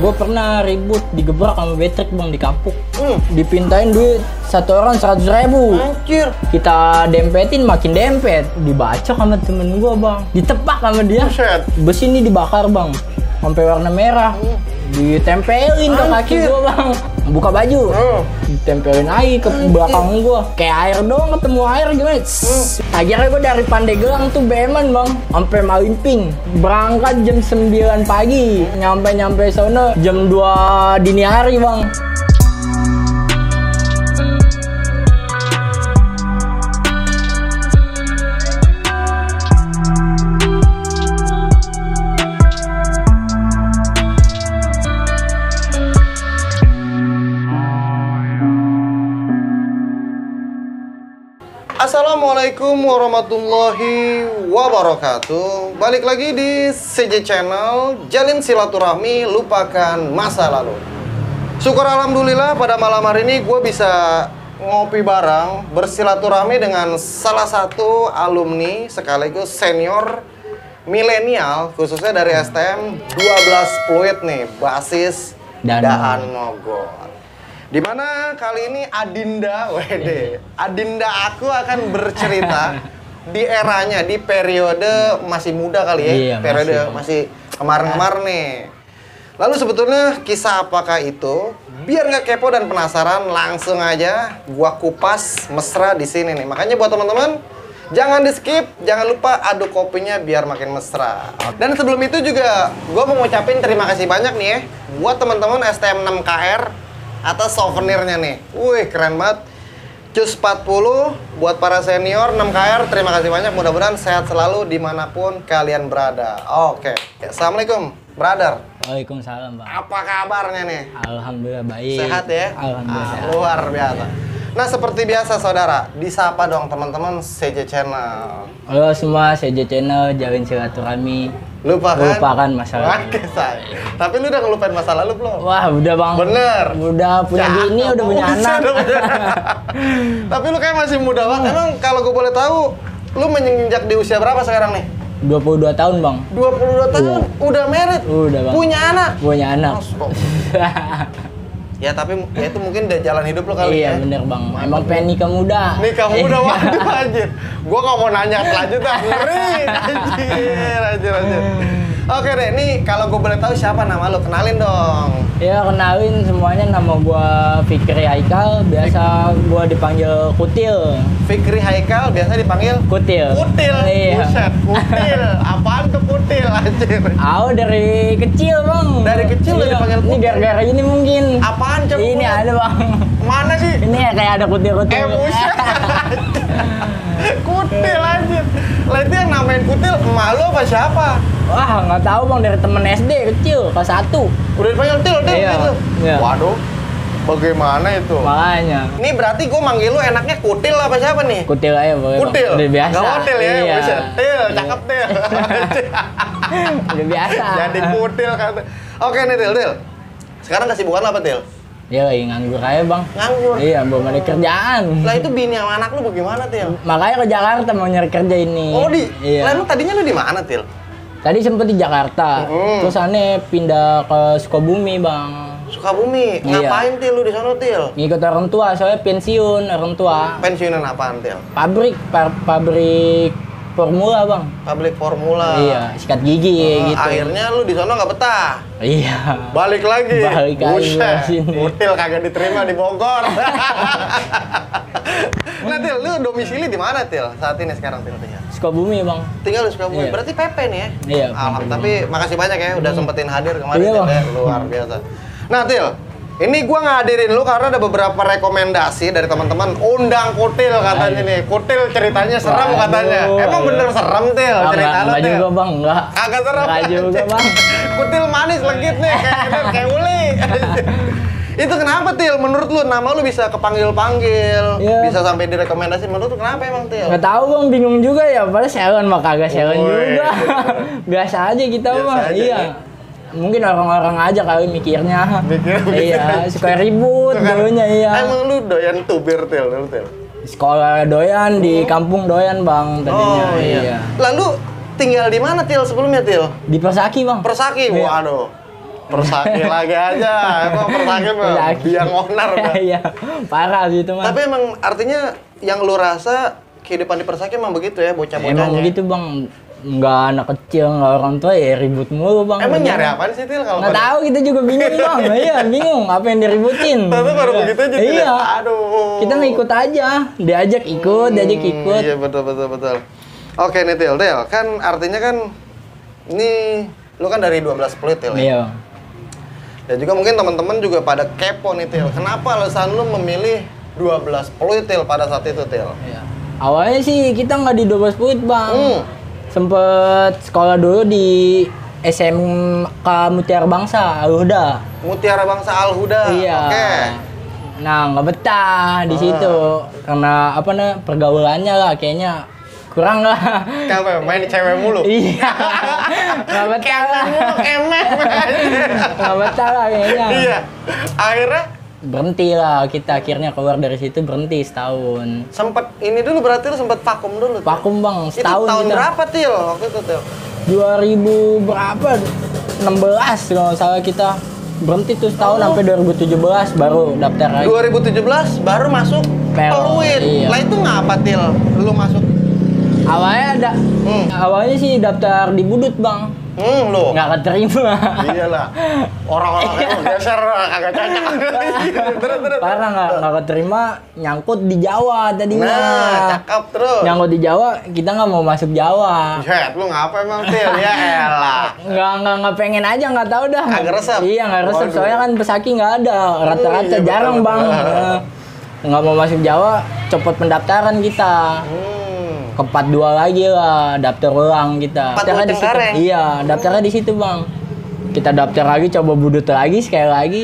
Gue pernah ribut digebrak sama betrik bang di kampung. Dipintain duit satu orang 100.000. Anjir. Kita dempetin makin dempet. Dibacok sama temen gue bang. Ditepak sama dia. Buset. Besi ini dibakar bang. Sampai warna merah. Ditempelin ke kaki gue bang. Buka baju. Ditempelin lagi ke belakang gue. Kayak air dong, ketemu air gimana? Akhirnya gue dari Pandeglang tuh beman bang. Sampai Malimping. Berangkat jam 9 pagi. Nyampe sono jam 2 dini hari bang. Assalamualaikum warahmatullahi wabarakatuh. Balik lagi di CJ Channel. Jalin silaturahmi, lupakan masa lalu. Syukur alhamdulillah pada malam hari ini gue bisa ngopi bareng, bersilaturahmi dengan salah satu alumni sekaligus senior milenial, khususnya dari STM 12 Fluid nih, basis Daan Mogot. Dimana kali ini Adinda, Adinda aku akan bercerita di eranya, di periode masih muda kali ya, iya, periode masih kemarin-kemarin nih. Lalu sebetulnya kisah apakah itu? Biar nggak kepo dan penasaran, langsung aja gua kupas mesra di sini nih. Makanya buat teman-teman, jangan di skip, jangan lupa aduk kopinya biar makin mesra. Dan sebelum itu juga gua mau ngucapin terima kasih banyak nih ya buat teman-teman STM 6KR atas souvenirnya nih. Wih, keren banget. Cus 40 buat para senior 6KR, terima kasih banyak. Mudah-mudahan sehat selalu dimanapun kalian berada. Oke. Assalamualaikum, brother. Waalaikumsalam bang. Apa kabarnya nih? Alhamdulillah baik. Sehat ya? Alhamdulillah sehat. Luar biasa. Nah, seperti biasa saudara, disapa dong teman-teman CJ Channel. Halo semua, CJ Channel, jalin silaturahmi. Lupakan masalah. Oke, say. Tapi lu udah ngelupain masa lalu belum? Wah, udah bang. Bener. Udah punya bini, udah punya anak. Tapi lu kayak masih muda banget. Emang kalau gue boleh tahu, lu menginjak di usia berapa sekarang nih? 22 tahun bang. 22 tahun, udah married? Udah bang. Punya anak? Punya anak. Ya tapi ya itu mungkin udah jalan hidup lo kali ya. Iya bener bang. Emang pengen nikah muda. Nikah muda, waduh anjir. Gua nggak mau nanya lanjutan, ngeri. Anjir. Oke deh, nih kalau gue boleh tahu siapa nama lo, kenalin dong. Ya kenalin semuanya, nama gua Fikri Haikal, biasa gua dipanggil Kutil. Fikri Haikal, biasa dipanggil Kutil. Kutil. Iya. Buset, Kutil. Apaan tuh Kutil anjir? Dari kecil bang. Dari kecil udah dipanggil Kutil. Ini gara-gara ini mungkin. Apaan coba? Ini ada bang. Mana sih? Ini ya kayak ada kutil-kutil. Buset. Kutil anjir. Lah itu yang namain Kutil emak lu apa siapa? Wah nggak tahu bang, dari temen SD kecil kelas 1. Udah dipanggil Til Iya, gitu. iya. Waduh. Bagaimana itu? Makanya. Ini berarti gue manggil lu enaknya Kutil apa siapa nih? Kutil aja boleh. Kutil. Udah biasa. Gak Kutil ya. Iya. Buset. Til, cakep Til. Udah biasa. Jadi Kutil kan. Oke nih Til. Sekarang kesibukan apa Til? Ya lagi nganggur aja bang. Nganggur? Iya, belum ada kerjaan. Lah itu bini sama anak lu bagaimana Til? Makanya ke Jakarta mau nyari kerja ini. Oh Iya. Lah emang tadinya lu di mana Til? Tadi sempet di Jakarta, terus aneh pindah ke Sukabumi bang. Sukabumi. Iya. Ngapain Til lu di sono Til? Ngikut orang tua, soalnya pensiun orang tua. Pensiunan apaan Til? Pabrik formula bang. Pabrik formula. Iya, sikat gigi gitu. Akhirnya lu di sono nggak betah. Iya. Balik lagi. Balik lagi Buset. sini. Kutil kagak diterima di Bogor. Nah Til, lu domisili di mana Til? Saat ini sekarang Til tinggal? Sukabumi bang. Tinggal di Sukabumi. Iya. Berarti PP nih ya? Iya. Alhamdulillah. Tapi makasih banyak ya udah sempetin hadir kemarin Iya, Til Bang. ya. Luar biasa. Nah Til, ini gua ngadirin lu karena ada beberapa rekomendasi dari teman-teman. Undang Kutil katanya nih. Kutil ceritanya serem Waduh. katanya. Emang bener serem Til cerita lu Enggak Til? juga bang, enggak. Kagak serem. Enggak juga bang. Kutil manis legit nih kayak uli. Itu kenapa Til? Menurut lu nama lu bisa kepanggil-panggil, Iya. bisa sampai direkomendasi. Menurut lu kenapa emang Til? Nggak tahu bang, bingung juga ya. Padahal salon mah kagak salon Woi. juga. Biasa aja kita Biasa mah. aja, Iya. ya? Mungkin orang-orang aja kali mikirnya. Iya, suka ribut Itu kan. dulunya iya. Emang lu doyan tubir Til, lu Til? Sekolah doyan, di kampung doyan bang tadinya. Oh iya. Iya. Lalu tinggal di mana Til sebelumnya Til? Di Persaki bang. Persaki, Iya. waduh. Persaki lagi aja. Emang Persaki mah biang onar udah. Iya, parah sih itu mah. Tapi emang artinya yang lu rasa kehidupan di Persaki emang begitu ya, bocah-bocahnya? Emang begitu bang, nggak anak kecil, nggak orang tua ya ribut mulu bang. Emang nyari apaan sih Til kalau nggak tahu, kita juga bingung bang. Iya bingung apa yang diributin. Tapi baru begitu aja. Iya. Aduh. Kita ngikut aja, diajak ikut, diajak ikut. Iya betul. Oke nih Til, kan artinya kan ini lu kan dari 12 Pluit Til ya? Iya. Dan juga mungkin teman-teman juga pada kepo nih Til, kenapa alasan lu memilih 12 Pluit Til pada saat itu Til? Iya. Awalnya sih kita nggak di 12 Pluit bang. Sempet sekolah dulu di SMK Mutiara Bangsa Al-Huda. Mutiara Bangsa Al-Huda. Iya. Oke. Nah nggak betah di situ karena apa nih pergaulannya lah kayaknya kurang lah. Kenapa? Main cewek mulu? Iya. Nggak betah lah. Nggak betah lah kayaknya. Iya. Akhirnya berhenti lah kita, akhirnya keluar dari situ, berhenti setahun. sempet ini dulu berarti lu sempet vakum dulu. Vakum bang, Itu setahun. tahun kita. berapa Til waktu itu Til? 2000 berapa? 16 kalau nggak salah kita berhenti tuh setahun sampai 2017 baru daftar lagi. 2017 baru masuk Pluit. Iya. Lah itu ngapa Til? Lu masuk? Awalnya awalnya sih daftar di Budut bang. Lu. Nggak keterima. Iyalah. Orang-orang yang geser kagak cocok. Terus. Parah nggak keterima, nyangkut di Jawa tadinya. Nah, cakep terus. Nyangkut di Jawa, kita nggak mau masuk Jawa. Jet, lu ngapa emang Til? Ya elah. Nggak pengen aja, nggak tahu dah. Agak resep. Iya nggak resep, Waduh. soalnya kan Pesaki nggak ada, rata-rata Iya, jarang betul, bang. betul. Nggak mau masuk Jawa, copot pendaftaran kita. Ke 42 lagi lah, daftar ulang kita. 42 Daftarnya di situ. Cengkareng? Iya, daftarnya di situ bang. Kita daftar lagi, coba Budut lagi sekali lagi.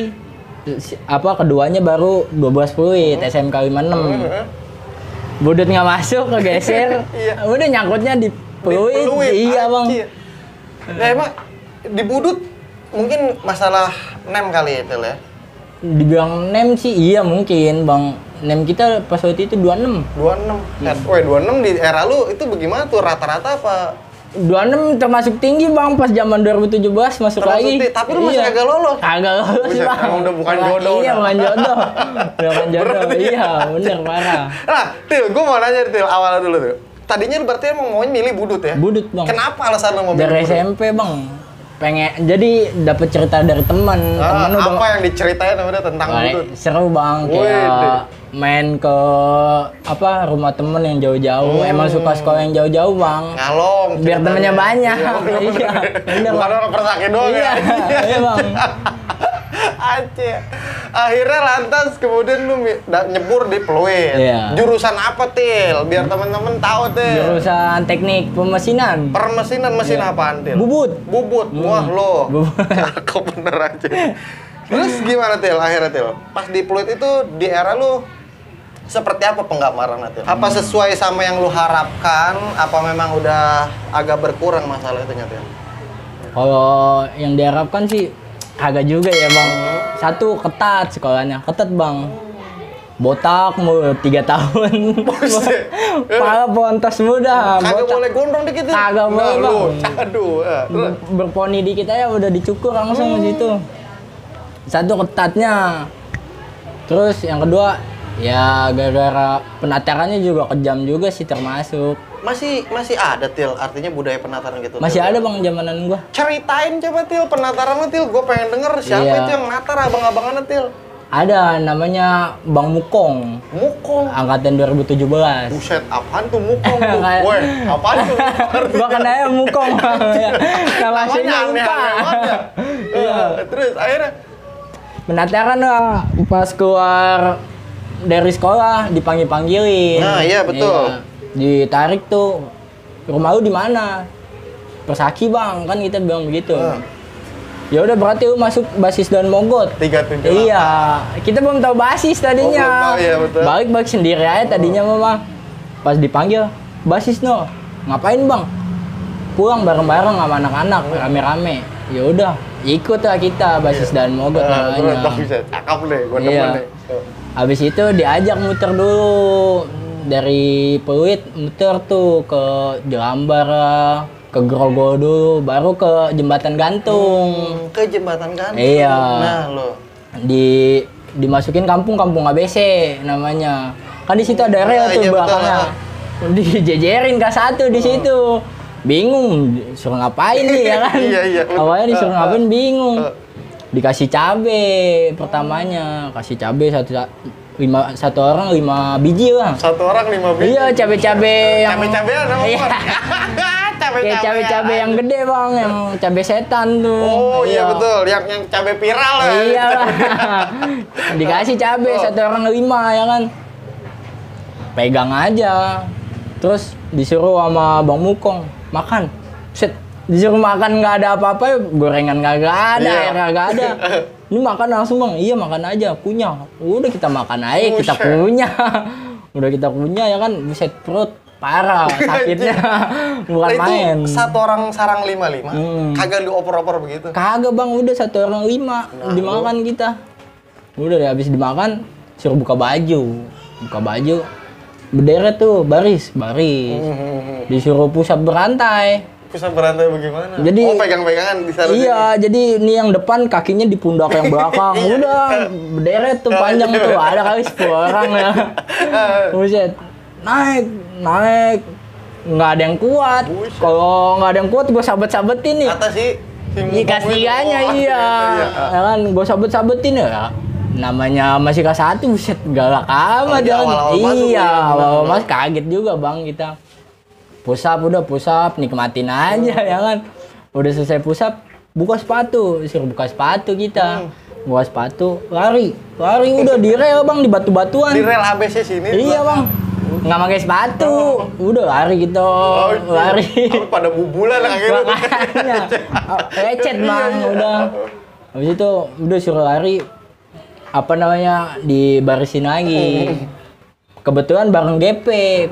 Apa keduanya baru 12 Pluit, SMK 56. Budut nggak masuk, kegeser. Iya. Udah nyangkutnya di Pluit. Iya bang. Nah emang di Budut mungkin masalah nem kali ya Til ya? Dibilang nem sih iya mungkin bang. Nem kita pas waktu itu 26. 26. Weh 26 di era lu itu bagaimana tuh rata-rata apa? 26 termasuk tinggi bang, pas zaman 2017 masuk lagi. Tapi lu masih kagak lolos. Kagak lolos Buset, bang. emang udah bukan jodoh. Iya udah. bukan jodoh. Bukan jodoh. Iya bener parah. Nah, Til, gue mau nanya Til, awal dulu tuh. Tadinya lu berarti emang mau milih Budut ya? Budut bang. Kenapa alasan lu mau milih Dari Budut? SMP bang. Pengen jadi dapet cerita dari teman. Temen udah apa yang diceritain sama dia tentang Budut? seru bang, kayak main ke apa rumah temen yang jauh-jauh. Emang suka sekolah yang jauh-jauh bang. Ngalong. Biar ceritanya. temennya banyak. Iya, Iya, bener, Bukan Bang. orang Persaki doang Iya, ya. iya bang. Aceh. Akhirnya lantas kemudian lu nyebur di Pluit. Iya. Jurusan apa Til? Biar teman-teman tahu Til. Jurusan teknik pemesinan. Permesinan mesin apaan Til? Bubut. Bubut. Wah lo. Bubut. Cakep bener aja. Terus gimana Til akhirnya Til? Pas di Pluit itu di era lu seperti apa penggambaran Til? Apa sesuai sama yang lu harapkan? Apa memang udah agak berkurang masalah itu Til? Kalau yang diharapkan sih agak juga ya bang. Satu ketat sekolahnya, ketat bang. Botak mulu 3 tahun. Buset. Pala pontos muda. Kagak Botak. boleh gondrong dikit Til? Kagak boleh, Nah, lu, Bang. aduh. Terus? Berponi dikit aja udah dicukur langsung di situ. Satu ketatnya. Terus yang kedua ya gara-gara penatarannya juga kejam juga sih termasuk. Masih ada Til, artinya budaya penataran gitu. Masih Til. ada bang zamanan gua. Ceritain coba Til penataran lu Til, gue pengen denger siapa Iya. itu yang natar abang-abangannya Til. Ada namanya Bang Mukong. Mukong. Angkatan 2017. Buset, apaan tuh Mukong tuh? Kayak- Weh, apaan tuh? Gua kenanya Mukong. Ya. Nama aslinya lupa. ya. Iya. Terus akhirnya Penataran lah pas keluar dari sekolah dipanggil-panggilin. Nah, iya, betul. Iya. Ditarik tuh. Rumah lu di mana? Persaki bang, kan kita bilang begitu. Ya udah berarti lu masuk basis dan mogot. 378. Iya, kita belum tahu basis tadinya. Oh, belum tahu, iya, betul. Balik sendiri aja tadinya mama. Pas dipanggil, basis no. Ngapain bang? Pulang bareng-bareng sama anak-anak, rame-rame. Ya udah, ikut lah kita basis dan mogot Terus namanya. bisa cakep deh, gue Iya. demen deh. Habis itu diajak muter dulu dari Pluit, muter tuh ke Jelambar lah, ke Grogol dulu, baru ke Jembatan Gantung. Ke Jembatan Gantung. Iya. Nah, lo. Dimasukin kampung ABC namanya. Kan di situ ada rel tuh iya, belakangnya. Dijejerin K1 di situ. Bingung, suruh ngapain nih ya kan? Iya. Awalnya disuruh ngapain bingung. Dikasih cabe pertamanya, kasih cabe satu orang 5 biji lah. Satu orang 5 biji. Iya, cabe-cabe yang Cabe-cabean apa? Iya. Kayak cabe-cabe yang gede bang, yang cabe setan tuh. Oh iya betul, yang cabe viral ya. Iya lah. Dikasih cabe satu orang 5 ya kan. Pegang aja. Terus disuruh sama Bang Mukong makan. Set, disuruh makan nggak ada apa-apa, gorengan kagak ada, air kagak ada. Ini makan langsung bang, iya makan aja, kunyah. Udah kita makan aja, kita kunyah. Udah kita kunyah ya kan, buset perut parah sakitnya, bukan Nah, main. itu satu orang sarang 5, kagak dioper-oper begitu? Kagak bang, udah satu orang 5 dimakan kita. Udah deh, habis dimakan suruh buka baju, berderet tuh baris, disuruh pusat berantai. Pusat berantai bagaimana? Jadi, pegang-pegangan di sana. Iya, jadi ini yang depan kakinya di pundak yang belakang. Udah berderet tuh panjang tuh, ada kali 10 orang ya. Buset, naik, nggak ada yang kuat. Kalau nggak ada yang kuat, gue sabet-sabetin nih. Kata sih, Kastiganya iya. Ya kan, gue sabet-sabetin ya. Namanya masih K1, buset galak amat ya kan. Iya, awal mas kaget juga bang kita. Push up, nikmatin aja ya kan. Udah selesai push up, buka sepatu, suruh buka sepatu kita. Buka sepatu, lari udah di rel bang, di batu-batuan. Di rel ABC sini. Iya bang, nggak pakai sepatu, udah lari gitu, lari. Pada bubulan akhirnya. Makanya, lecet bang, udah. Habis itu udah suruh lari, dibarisin lagi. Kebetulan bareng GP.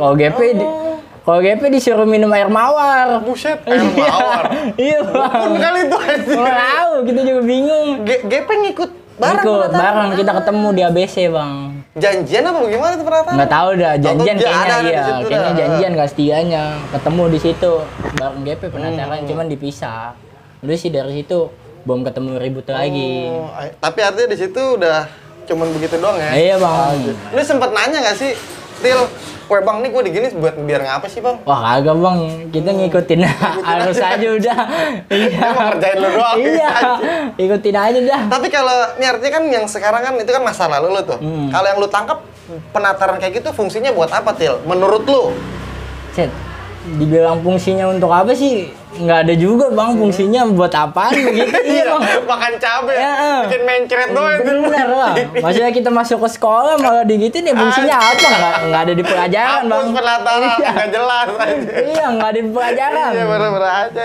Kalau GP disuruh minum air mawar. Buset, air mawar. Iya bang. Kali itu aja. Nggak tahu, kita juga bingung. GP ngikut bareng. Kita ketemu di ABC bang. Janjian apa bagaimana tuh penataan? Nggak tahu dah, janjian kayaknya iya. Kayaknya dah. janjian Kastiganya. Ketemu di situ bareng GP penataran, cuman dipisah. Udah sih dari situ belum ketemu ribut lagi. Tapi artinya di situ udah cuman begitu doang ya? Iya bang. Lu sempet nanya nggak sih, Til? Weh bang, nih gue digini buat biar ngapa sih bang? Wah kagak bang, kita ngikutin arus aja udah. Iya. Emang ngerjain lu doang. Iya, ikutin aja dah. Tapi kalau ini artinya kan yang sekarang kan itu kan masa lalu lu tuh. Kalau yang lu tangkap penataran kayak gitu fungsinya buat apa Til? Menurut lu? Set, dibilang fungsinya untuk apa sih? Nggak ada juga bang, fungsinya buat apaan begitu. Iya bang. Makan cabai, Ya, bikin mencret doang itu. Bener lah. Maksudnya kita masuk ke sekolah malah digituin ya fungsinya apa? Nggak ada di pelajaran bang. Hapus penataran, nggak jelas aja. Iya, nggak ada di pelajaran. Iya bener-bener aja.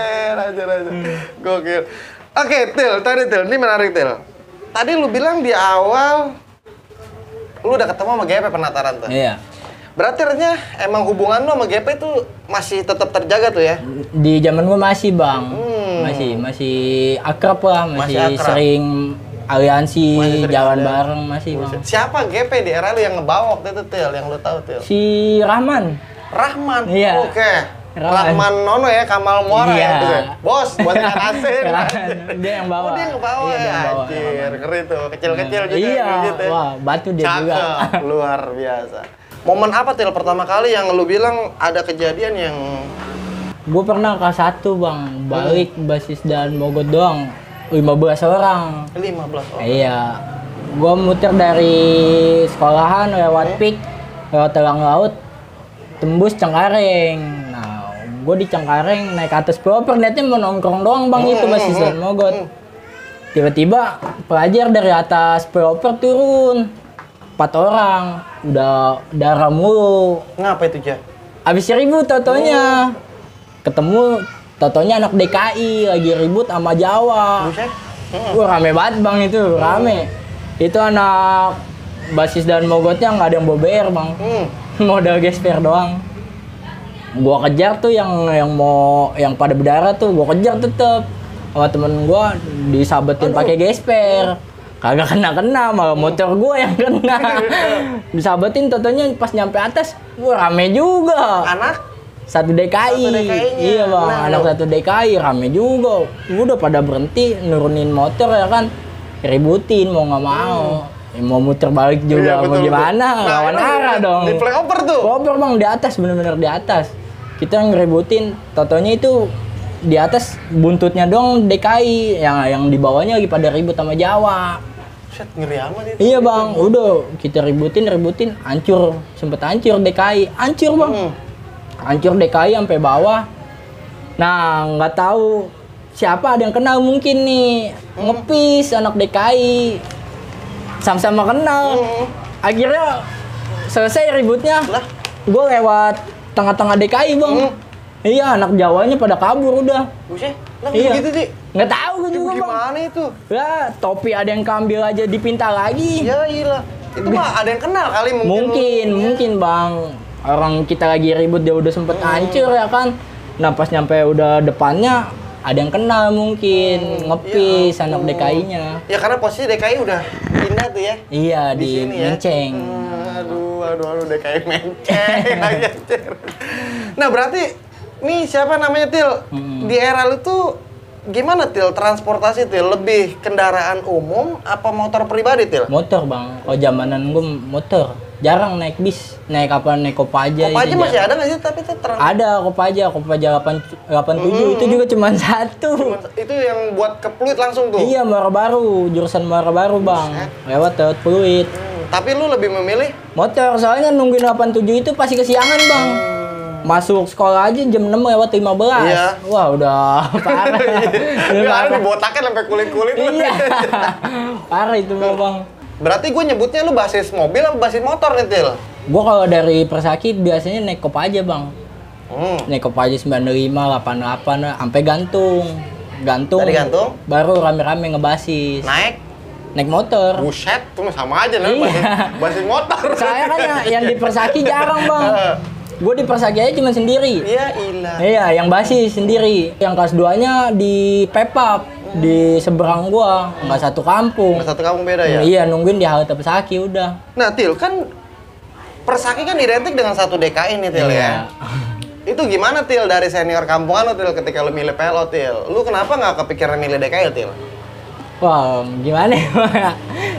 Gokil. Oke, Til, ini menarik Til. Tadi lu bilang di awal lu udah ketemu sama GP penataran tuh. Iya. Berarti artinya emang hubungan lu sama GP tuh masih tetap terjaga tuh ya? Di zaman gua masih bang, masih akrab lah, masih sering aliansi, jalan bareng masih bang. Siapa GP di era lu yang ngebawa waktu itu Til, yang lu tahu Til? Si Rahman. Iya. Oke. Rahman Nono ya, Kamal Muara iya. Ya. Bos, buat ikan asin. Dia yang bawa. Oh, dia yang ngebawa ya. Anjir, ngeri tuh. Kecil-kecil juga iya. gitu ya. Wah, batu dia juga. Luar biasa. Momen apa Til pertama kali yang lu bilang ada kejadian yang gue pernah K1 bang, balik basis dan Mogot doang 15 orang. 15 orang? Iya. Gue muter dari sekolahan lewat PIK, lewat Telang Laut, tembus Cengkareng. Nah, gue di Cengkareng naik ke atas proper, niatnya mau nongkrong doang bang, itu basis dan Mogot. Tiba-tiba pelajar dari atas proper turun. 4 orang, udah darah mulu. Ngapa itu, Ja? Abis ribut totonya. Ketemu totonya anak DKI lagi ribut sama Jawa. Wah, rame banget bang itu, rame. Itu anak basis dan Mogotnya nggak ada yang bawa BR bang. Modal gesper doang. Gua kejar tuh yang pada berdarah tuh, gua kejar tetep. Sama temen gua disabetin pakai gesper. Kagak kena, malah motor gua yang kena. Disabetin totonya pas nyampe atas, wah rame juga. satu DKI. Iya bang, anak satu DKI rame juga. Udah pada berhenti nurunin motor ya kan, ributin mau nggak mau. Mau muter balik juga mau gimana? Lawan arah dong. Di flyover tuh. Flyover bang di atas, bener-bener di atas. Kita ngeributin, totonya itu di atas buntutnya dong DKI, yang di bawahnya lagi pada ribut sama Jawa. Set, ngeri amat itu. Iya bang, udah kita ributin, hancur, sempet hancur DKI, hancur bang, hancur DKI sampai bawah. Nah nggak tahu siapa ada yang kenal mungkin nih, ngepis anak DKI, sama-sama kenal. Akhirnya selesai ributnya, gue lewat tengah-tengah DKI bang. Iya, anak Jawanya pada kabur udah. Buset, lah iya. gitu sih. Nggak tahu gue juga bang. Gimana itu? Ya, topi ada yang kambil aja dipinta lagi. Ya iya. Itu mah ada yang kenal kali mungkin. Mungkin bang. Orang kita lagi ribut dia udah sempet hancur ya kan. Nah pas nyampe udah depannya ada yang kenal mungkin ngepis anak DKI-nya. Ya karena posisi DKI udah pindah tuh ya. Iya di Menceng. Ya. Aduh DKI Menceng lagi. Nah berarti nih siapa namanya Til? Di era lu tuh gimana Til transportasi Til? Lebih kendaraan umum apa motor pribadi Til? Motor bang, kalau zamanan gue motor. Jarang naik bis, naik Kopaja. Kopaja masih ada nggak sih? Tapi itu ada Kopaja 87 itu juga cuma satu. Itu yang buat ke Pluit langsung tuh? Iya, Muara Baru, jurusan Muara Baru bang. Lewat Pluit. Tapi lu lebih memilih? Motor, soalnya nungguin 87 itu pasti kesiangan bang. Masuk sekolah aja jam 6 lewat 15. Iya. Wah udah parah. Udah botaknya sampai kulit-kulit. Iya. Parah itu bang. Berarti gue nyebutnya lu basis mobil apa basis motor nih Til? Gue kalau dari Persaki biasanya naik Kopaja bang. Naik Kopaja 95, 88, sampai gantung. Dari gantung? Baru rame-rame ngebasis. Naik motor. Buset, tuh sama aja nih basis motor. Saya kan yang di Persaki jarang bang. Gue di Persaki aja cuma sendiri. Iya, ilah. Iya, yang basis sendiri. Yang kelas 2-nya di Pepap, di seberang gua, nggak satu kampung. Nggak satu kampung beda ya? Iya, nungguin di halte Persaki udah. Nah, Til, kan Persaki kan identik dengan satu DKI nih, Til ya. Itu gimana, Til, dari senior kampungan lo, Til, ketika lo milih PLO, Til? Lu kenapa nggak kepikiran milih DKI, Til? Wah, gimana ya?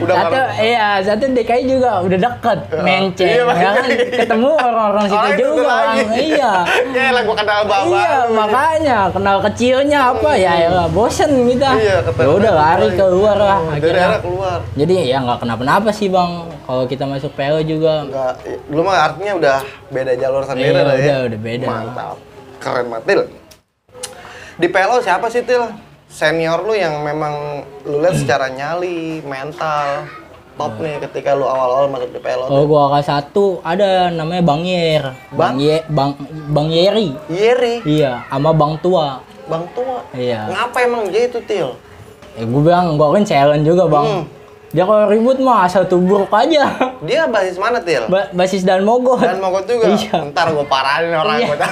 Satu DKI juga udah deket, Menceng, ya kan? Ketemu orang-orang situ juga, iya. Ya lah, gua kenal bapak. Iya, makanya kenal kecilnya apa ya bosen kita. Iya, ya udah lari keluar lah. Akhirnya keluar. Jadi ya nggak kenapa-napa sih bang, kalau kita masuk PLO juga. Nggak, lu mah artinya udah beda jalur sendiri lah ya. Udah beda. Mantap, keren banget, Til. Di PLO siapa sih, Til? Senior lu yang memang lu lihat secara nyali, mental, top nih ketika lu awal-awal masuk di PLO. Oh, gua kelas 1 ada namanya Bang Yer. Bang Yeri. Yeri? Iya, sama Bang Tua. Bang Tua? Iya. Ngapa emang dia itu, Til? Gua kan challenge juga, Bang. Dia kalau ribut mah asal tubruk aja. Dia basis mana, Til? Basis Dan Mogot. Dan Mogot juga? Iya. Ntar gua parahin orang gua.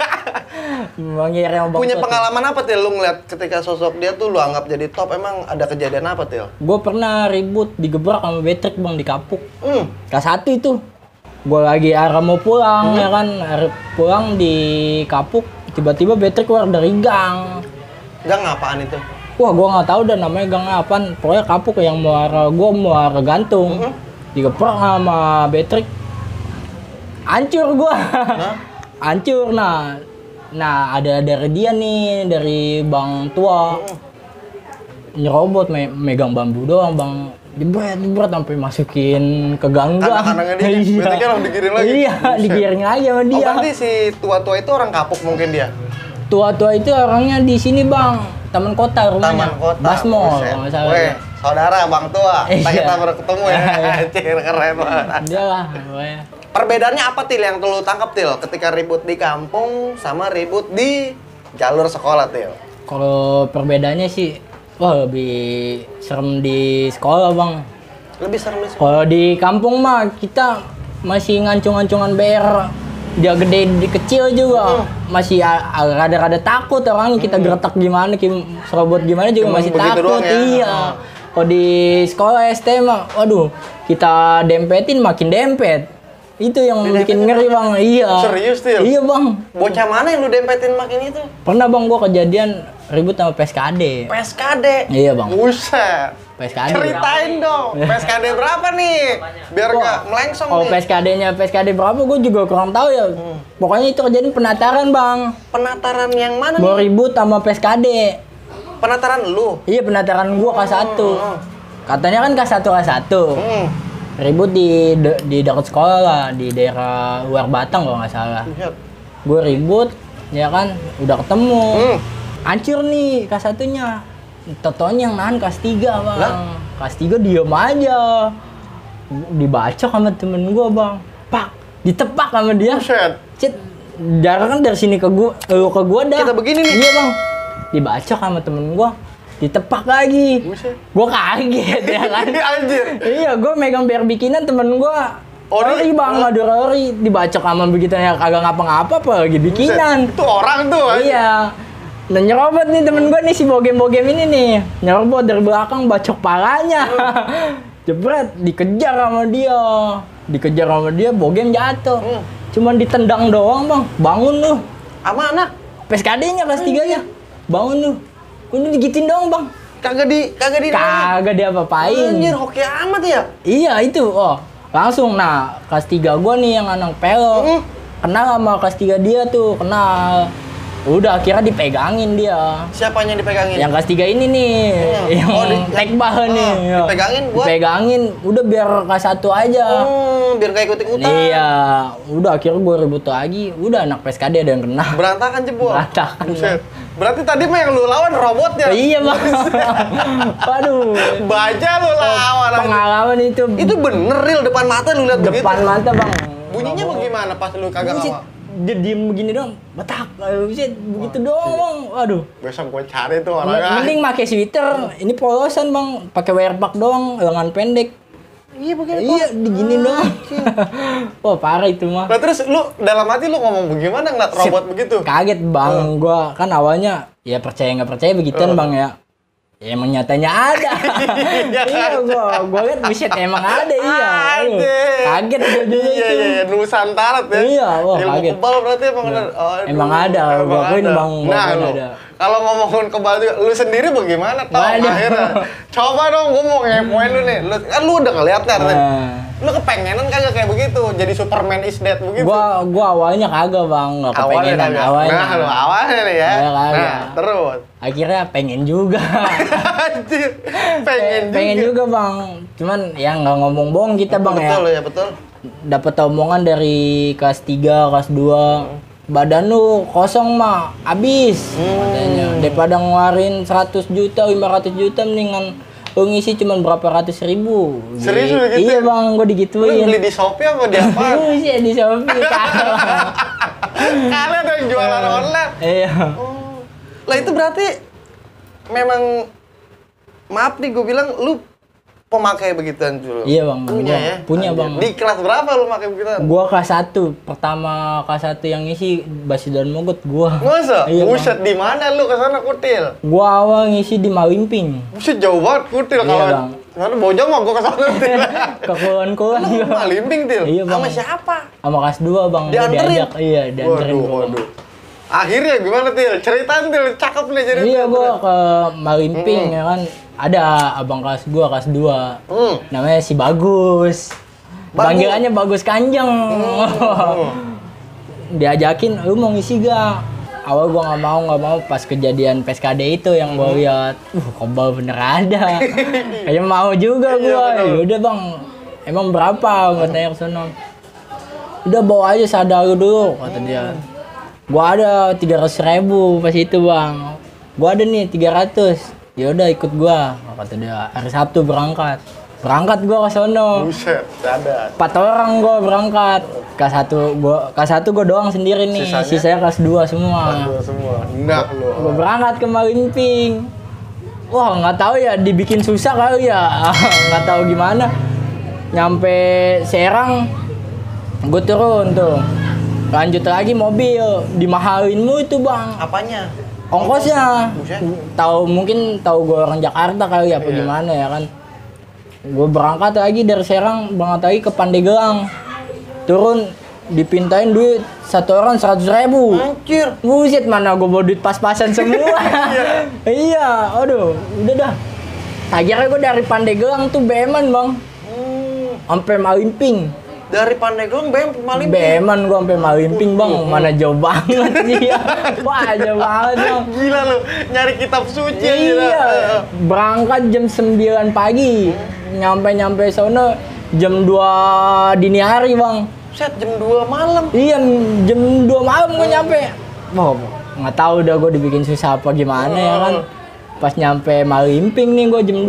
Bang Yer yang punya pengalaman apa, Til? Lu ngeliat ketika sosok dia tuh lu anggap jadi top, emang ada kejadian apa, Til? Gue pernah ribut, digebrak sama Betrik bang di Kapuk. Kelas 1 itu. Gue lagi arah mau pulang, ya kan. Pulang di Kapuk, tiba-tiba Betrik keluar dari gang. Gang apaan itu? Wah, gue nggak tahu dah namanya gang apaan. Pokoknya Kapuk yang mau arah gantung. Digebrak sama Betrik. Hancur gue. Hancur, Nah, ada dari dia nih, dari Bang Tua. Nyerobot, megang bambu doang, Bang. Jebret sampai masukin ke gang-gang. Anak-anaknya dia, berarti kan digiring lagi? Iya, digiring lagi sama dia. Oh, berarti si Tua-Tua itu orang Kapuk mungkin dia? Tua-Tua itu orangnya di sini, Bang. Taman Kota rumahnya. Taman Kota. Basmol, kalau saudara Bang Tua. Kita baru ketemu ya. Keren banget. Dia lah, pokoknya. Perbedaannya apa, Til, yang lu tangkap, Til, ketika ribut di kampung sama ribut di jalur sekolah, Til? Kalau perbedaannya sih, lebih serem di sekolah, Bang. Lebih serem di sekolah? Kalau di kampung mah kita masih ngancung-ngancungan BR. Dia gede di kecil juga. Masih rada-rada takut orangnya, kita gertak gimana, serobot gimana juga masih takut. Ya? Iya. Kalau di sekolah ST mah, waduh, kita dempetin makin dempet. Itu yang bikin ngeri bang. Iya. Serius Til? Iya bang. Bocah mana yang lu dempetin makin itu? Pernah bang gua kejadian ribut sama PSKD. PSKD? Iya bang. Buset. PSKD. Ceritain dong, PSKD berapa nih? Biar nggak melengsong nih. PSKD berapa gue juga kurang tahu ya. Pokoknya itu kejadian penataran bang. Penataran yang mana nih? Gue ribut sama PSKD. Penataran lu? Iya penataran gue kelas 1. Katanya kan kelas 1. Ribut di dekat sekolah lah, di daerah luar Batang kalau nggak salah. Gue ribut, ya kan, udah ketemu. Hancur nih kelas 1-nya. Totonya yang nahan kelas 3 bang. Lah? Kelas 3 diem aja. Dibacok sama temen gue bang. Pak, ditepak sama dia. Buset. Cit, jarak kan dari sini ke gua dah. Kita begini nih. Iya bang. Dibacok sama temen gue. Ditepak lagi. Buset. Gue kaget ya kan. Anjir. Iya, gue megang biar bikinan temen gue. Ori bang, madu ori. Dibacok sama begitu ya kagak ngapa-ngapa apa lagi bikinan. Buset. Itu orang tuh. Iya. Nah nyerobot nih temen gue nih si bogem-bogem ini nih. Nyerobot dari belakang bacok palanya. Jebret, dikejar sama dia. Bogem jatuh. Cuman ditendang doang bang. Bangun lu. Sama anak? PSKD-nya kelas 3-nya. Bangun lu. Udah digitin doang bang. Kagak diapa-apain. Anjir, hoki amat ya? Iya itu. Langsung. Nah kelas 3 gue nih yang anak pelok. Kenal sama kelas 3 dia tuh. Kenal. Udah akhirnya dipegangin dia. Siapanya dipegangin? Yang kelas 3 ini nih. Yang tekbah nih. Dipegangin buat? Dipegangin. Udah biar kelas 1 aja. Biar gak ikut-ikutan. Iya. Udah akhirnya gue ribut lagi. Udah anak PSKD ada yang kena. Berantakan jebol? Berantakan. Berarti tadi mah yang lu lawan robotnya? Iya bang. Waduh. Baja lu lawan. Pengalaman itu. Itu bener real depan mata lu lihat begitu? Depan mata bang. Bunyinya bagaimana pas lu kagak lawan? Dia diem begini doang, betak, begitu doang bang, waduh. Besok gue cari tuh orangnya. Mending pakai sweater, ini polosan bang, pakai wearpack doang, lengan pendek. Iya begini. Iya, digini doang. Wah parah itu mah. Nah terus lu dalam hati lu ngomong bagaimana ngeliat robot begitu? Kaget bang, gua kan awalnya ya percaya nggak percaya begituan bang ya. Ya emang nyatanya ada. Iya gua liat buset emang ada iya. Kaget gua juga itu. Iya Nusantara ya. Iya, wah ilmu kaget. kebal berarti emang benar. Emang ada, gua akuin bang. Nah lu, kalau ngomongin kebal juga, lu sendiri bagaimana tau akhirnya? Coba dong, gua mau ngepoin lu nih. Kan lu udah ngeliat kan? Lu kepengenan kagak kayak begitu, jadi Superman is dead begitu? Gua awalnya kagak bang, nggak kepengenan awalnya. Nah lu awalnya nih ya. Nah terus? Akhirnya pengen juga. pengen juga bang. Cuman ya nggak ngomong bohong kita bang betul, ya. Betul. Dapat omongan dari kelas 3, kelas 2. Badan lu kosong mah, abis. Katanya. Daripada ngeluarin 100 juta, 500 juta mendingan lu ngisi cuma berapa ratus ribu. Serius gitu? Iya bang, gua digituin. Lu beli di Shopee apa di apa? Iya di Shopee. Kalian yang jualan online. Iya. Lah itu berarti memang maaf nih gue bilang lu pemakai begituan dulu. Iya bang. Punya ya? Punya bang. Di kelas berapa lu pakai begituan? Gua kelas 1. Pertama kelas 1 yang ngisi Basi dan Mogot gua. Masa? Iya, buset, di mana lu kesana Kutil? Gua awal ngisi di Malimping. Buset jauh banget Kutil iya, kalau. Karena Bojong mah gua kesana Til. Ke kulon-kulon gua. Malimping Til? Iya, bang. Sama siapa? Sama kelas 2 bang. Dianterin? Iya dianterin. Waduh. Akhirnya gimana Til? Ceritain Til, cakep nih cerita. Iya gua ke Malimping ya kan. Ada abang kelas gua kelas 2. Namanya si Bagus. Panggilannya Bagus Kanjeng. Diajakin, lu mau ngisi gak? Awal gua nggak mau pas kejadian PSKD itu yang gua lihat. Kebal bener ada. Kayaknya mau juga gua. Ya udah bang. Emang berapa? Katanya ke sono. Udah bawa aja sadar dulu kata dia. Gua ada 300.000 pas itu bang. Gua ada nih 300. Ya udah ikut gua. Kata dia hari Sabtu berangkat gua ke sono. Buset, ada. 4 orang gua berangkat. Kelas 1 gua doang sendiri nih. Sisanya kelas 2 semua. Kelas 2 semua. Enggak lu. Gua berangkat ke Malimping. Wah, nggak tahu ya dibikin susah kali ya. Nggak tahu gimana. Nyampe Serang gua turun tuh. Lanjut lagi mobil, dimahalinmu itu bang. Apanya? Ongkosnya. Mungkin tahu gue orang Jakarta kali apa gimana ya kan. Gue berangkat lagi dari Serang, berangkat lagi ke Pandeglang. turun dipintain duit satu orang 100.000. Anjir. Buset, mana gue bawa duit pas-pasan semua. Iya, aduh, udah dah. Akhirnya gue dari Pandeglang tuh BM-an bang, sampai Malimping. Dari Pandeglang BM ke Malimping. BM-an gue sampai Malimping bang, mana jauh banget sih ya. Wah, jauh banget bang. Gila lu, nyari kitab suci aja. Iya, berangkat jam 9 pagi, nyampe sono jam 2 dini hari bang. Set jam 2 malam. Iya, jam 2 malam gue nyampe. Wah, nggak tahu udah gue dibikin susah apa gimana ya kan. Pas nyampe Malimping nih gue jam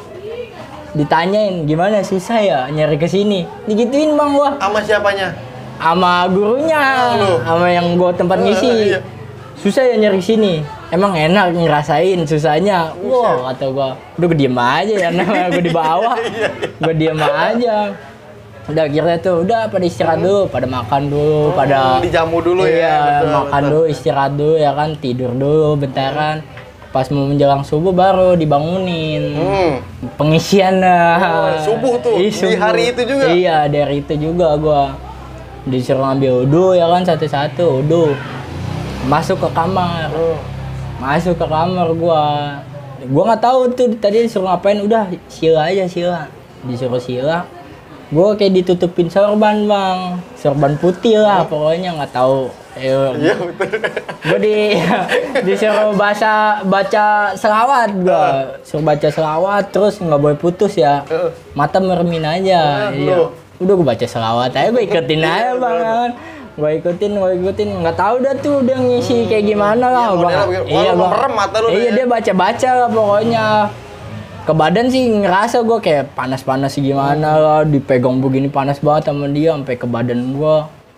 2. Ditanyain, gimana susah ya nyari ke sini? Digituin bang gua. Sama siapanya? Sama gurunya, sama yang gua tempat ngisi. Iya. Susah ya nyari sini. Emang enak ngerasain susahnya. Wah, kata gua. Udah gue diem aja ya, namanya gua di bawah. Gua diem aja. Udah akhirnya tuh, udah pada istirahat dulu, pada makan dulu, pada dijamu dulu ya. iya, Betul, makan dulu, istirahat dulu ya kan, tidur dulu bentaran. Pas mau menjelang subuh baru dibangunin. Pengisian subuh tuh, di hari itu juga? Iya, dari itu juga gua disuruh ngambil wudu ya kan, satu-satu wudu. Masuk ke kamar. Masuk ke kamar gua nggak tahu tuh tadi disuruh ngapain, udah sila aja sila. Disuruh sila. Gua kayak ditutupin sorban bang, sorban putih lah pokoknya, nggak tahu. Iya betul. Gue disuruh baca selawat, suruh baca selawat, terus nggak boleh putus ya, mata mermin aja. Iya. Udah gue baca selawat aja, gue ikutin aja bang. Gue ikutin, nggak tahu dah tuh dia ngisi kayak gimana lah. Iya, merem mata lu. Iya, dia baca lah pokoknya. Ke badan sih ngerasa gue kayak panas-panas gimana lah, dipegang begini panas banget sama dia sampai ke badan gue.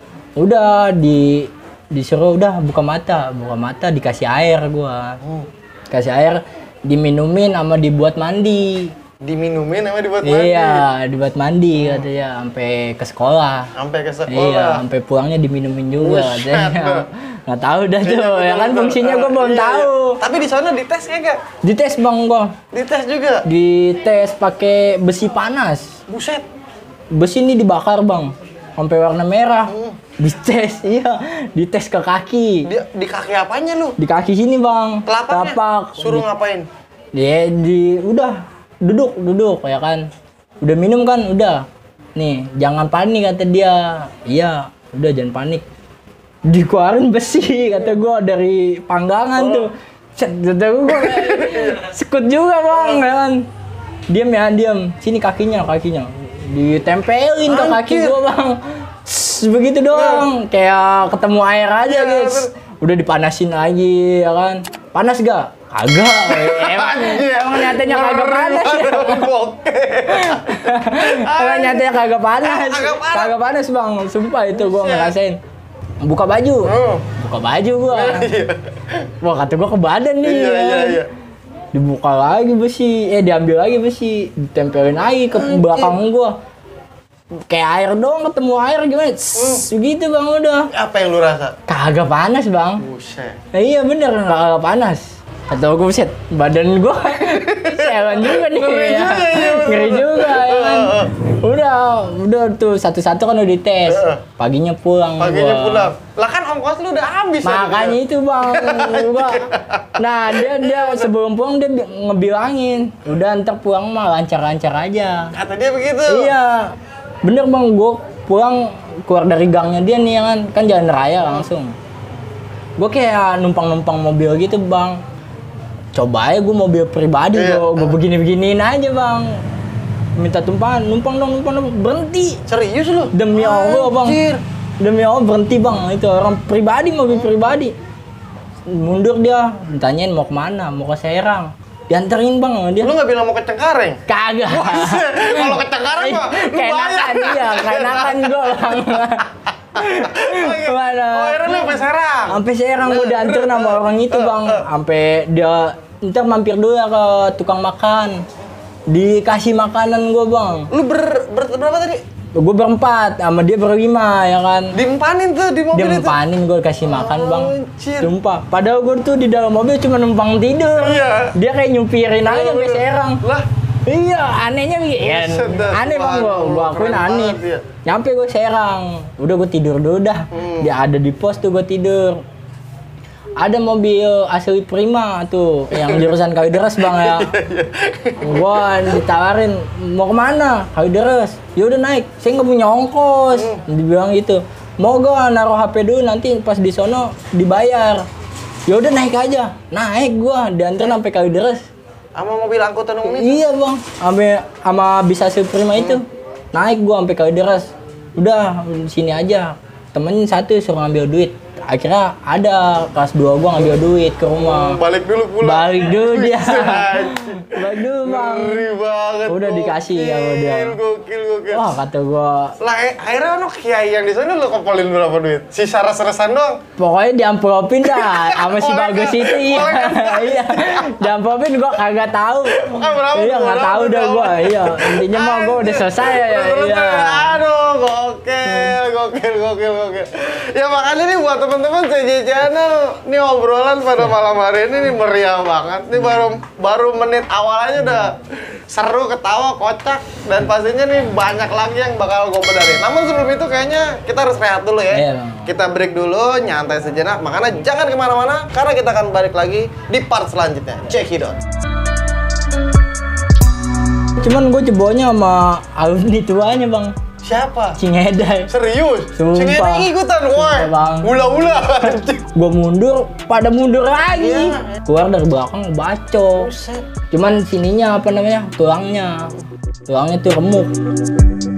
Udah disuruh udah buka mata dikasih air gua. Kasih air, diminumin sama dibuat mandi. Diminumin sama dibuat mandi. Iya, dibuat mandi katanya sampai ke sekolah. Sampai ke sekolah. Iya, sampai pulangnya diminumin juga katanya. Nggak tahu dah tuh, ya kan fungsinya gua belum tahu. Tapi di sana dites kagak? Dites bang gua. Dites juga. Dites pakai besi panas. Buset. Besi ini dibakar bang, sampai warna merah. Dites, iya, dites ke kaki. Di kaki apanya lu? Di kaki sini bang. Telapaknya? Telapak. Suruh ngapain? Dia udah duduk ya kan. Udah minum kan, udah. Nih, jangan panik kata dia. Iya, udah jangan panik. Dikeluarin besi kata gua dari panggangan tuh. Cet, kata gua. Sekut juga bang, ya kan. Diam. Sini kakinya. Ditempelin ke kaki gua bang. Begitu doang, kayak ketemu air aja guys. Udah dipanasin lagi ya kan. Panas gak? Kagak. Emang nyatanya kagak panas ya. Emang nyatanya kagak panas. Kagak panas bang, sumpah itu gua ngerasain. Buka baju gua. Wah, kata gua ke badan nih. Iya. Dibuka lagi besi, diambil lagi besi, ditempelin lagi ke belakang gua. Kayak air dong, ketemu air gimana? Begitu bang udah. Apa yang lu rasa? Kagak panas bang. Buset. Iya bener, kagak panas. Atau gue buset, badan gue sewan juga nih. Ngeri juga ya kan. Udah tuh satu-satu kan udah dites. Paginya pulang. Lah kan ongkos lu udah habis. Makanya itu bang. Nah dia sebelum pulang dia ngebilangin, udah ntar pulang mah lancar-lancar aja. Kata dia begitu. Iya. Bener bang, gue pulang keluar dari gangnya dia nih kan jalan raya langsung. Gue kayak numpang mobil gitu bang. Coba aja gue mobil pribadi, gue begini-beginiin aja bang. Minta numpang dong, berhenti. Serius lu? Demi Allah bang. Demi Allah berhenti bang, itu orang pribadi, mobil pribadi. Mundur dia, ditanyain mau kemana, mau ke Serang. Dianterin bang dia. Lu nggak bilang mau ke Cengkareng? Kagak. Kalau ke Cengkareng mah keenakan dia, keenakan gue bang. Mana? Oh, akhirnya lu sampai Serang. Sampai Serang gue dianterin sama orang itu bang. Sampai dia ntar mampir dulu ya ke tukang makan. Dikasih makanan gue bang. Lu berapa tadi? Gue berempat, sama dia berlima ya kan. Dimpanin tuh di mobil itu? Dimpanin, gue kasih makan bang. Sumpah, padahal gue tuh di dalam mobil cuma numpang tidur. Iya. Dia kayak nyupirin aja sampai Serang. Lah, Iya, anehnya ya, aneh bang, gua akuin aneh. Banget, iya. Nyampe gue Serang, udah gue tidur dulu dah. Dia ada di pos tuh gue tidur. Ada mobil asli Prima tuh, yang jurusan Kalideres bang ya. Gua ditawarin mau kemana? Kalideres. Ya udah naik. Saya nggak punya ongkos. Dibilang gitu. Mau gua naruh HP dulu nanti pas di sono dibayar. Ya udah naik aja. Naik gua diantar sampai Kalideres. Sama mobil angkutan umum itu? Iya bang, sama bisa Prima itu. Naik gua sampai Kalideres. Udah sini aja. Temen satu suruh ngambil duit. Akhirnya ada kelas 2 gua ngambil duit ke rumah. Balik dulu pulang. Balik dulu dia. Balik dulu bang. Ngeri banget. Udah dikasih sama dia. Gokil. Wah kata gua. Lah akhirnya ono kiai yang di sana lo kepalin berapa duit? Sisa res-resan doang. Pokoknya diamplopin dah sama si Bagus itu iya. Iya. Diamplopin gua kagak tahu. Iya enggak tahu dah gua. Iya. Intinya mah gua udah selesai ya. Iya. Aduh, gokil. Ya makanya nih buat teman-teman CJ Channel, nih obrolan pada malam hari ini nih meriah banget. Nih baru menit awalnya udah seru, ketawa, kocak, dan pastinya nih banyak lagi yang bakal gue bedarin. Namun sebelum itu kayaknya kita harus rehat dulu ya. Iya, Kita break dulu, nyantai sejenak. Makanya jangan kemana-mana, karena kita akan balik lagi di part selanjutnya. Check it out. Cuman gue jebonya sama alumni tuanya bang. Siapa? Cingedai. Serius? Sumpah. Cingedai ikutan, woi. Ula-ula. Gue mundur, pada mundur lagi. Iya. Keluar dari belakang bacok. Cuman sininya apa namanya? Tulangnya tuh remuk.